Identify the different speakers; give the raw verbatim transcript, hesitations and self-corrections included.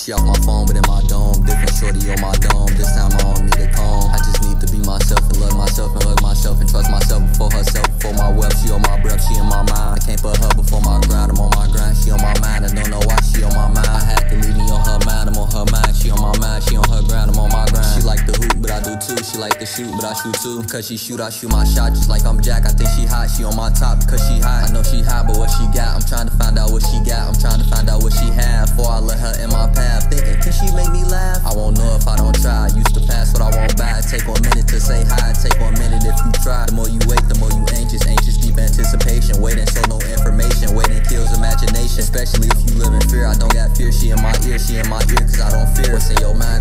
Speaker 1: She off my phone, but in my dome. Different shorty on my dome. This time I don't need a comb. I just need to be myself and love myself and hug myself and trust myself before herself, before my wealth. She on my breath, she in my mind. I can't put her before my grind. I'm on my grind, she on my mind. I don't know why she on my mind. I had to leave me on her mind. I'm on her mind. She on my mind. She on her grind. I'm on my grind. She like the hoop, but I do too. She like to shoot, but I shoot too. Cause she shoot, I shoot my shot just like I'm Jack. I think she hot. She on my top cause she hot. I know she hot, but what she got? I'm trying to find out what she got. I'm trying to find out what she have before I let her in my path. Thinking, can she make me laugh? I won't know if I don't try. Used to pass what I won't buy. Take one minute to say hi. Take one minute if you try. The more you wait, the more you anxious. Anxious, deep anticipation. Waiting, show no information. Waiting kills imagination. Especially if you live in fear. I don't got fear. She in my ear. She in my ear cause I don't fear. What's in your mind?